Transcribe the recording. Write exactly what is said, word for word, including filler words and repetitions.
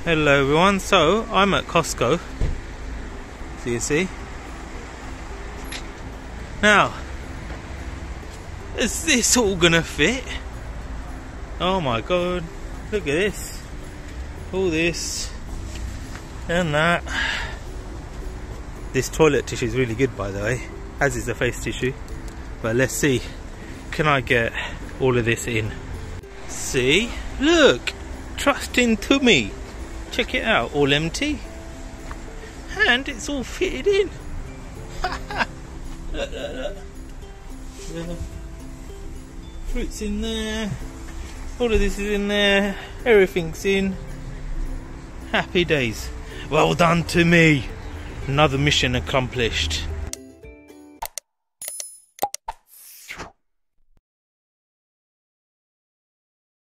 Hello everyone, so I'm at Costco, so you see. Now, is this all gonna fit? Oh my god, look at this. All this and that. This toilet tissue is really good, by the way, as is the face tissue. But let's see, can I get all of this in? See, look, trust into me. Check it out, all empty. And it's all fitted in. Look, look, look. The fruit's in there. All of this is in there. Everything's in. Happy days. Well done to me. Another mission accomplished.